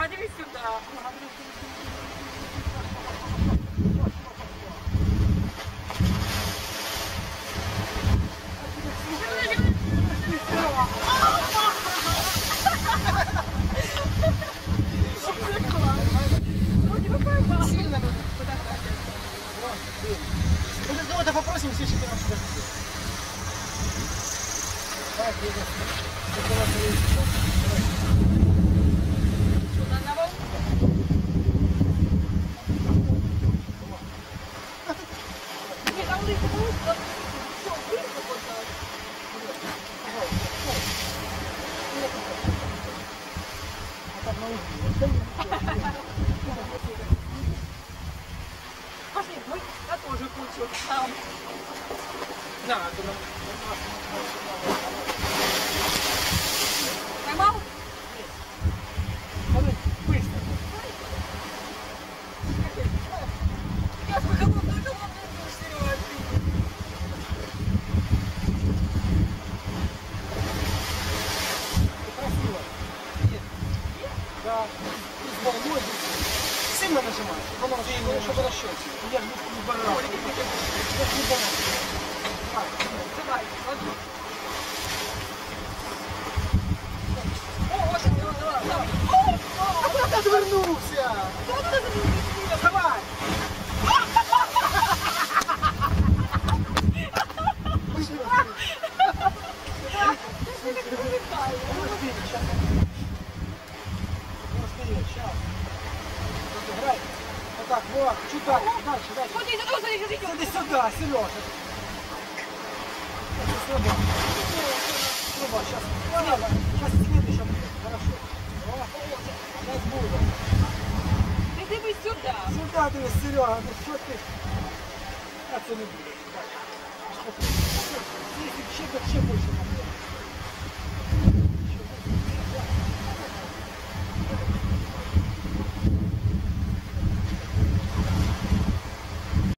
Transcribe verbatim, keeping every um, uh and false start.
Серега, дивись сюда. Сильно надо. Ну, давай попросим все четыре сюда. Так, Сюда на волну. Нет, там лыжи будут. Все, выйдет вот так. Пошли, мы я тоже кучу. Там. да, туда. Поймал? Давай, быстро. Я свой голодный, голодный душ, Серега. Красиво. Есть. Да. С волной. Сильно нажимаешь, чтобы оно ну, чтобы расчётчик. Я же не баран. Я же не баран. Давай, ладно. О, вот, давай, давай. А куда ты отвернулся? Давай. Вот так, вот, чуть дальше, дальше, дальше. Смотри, сюда, смотри, смотри. Иди сюда, Сережа. Слабо. Слабо, сейчас. Слабо. Сейчас следующее будет. Хорошо. Сейчас буду. Ты дивись сюда. Сюда ты, Серега, ну что ты? А це не буде. Ще, ще больше.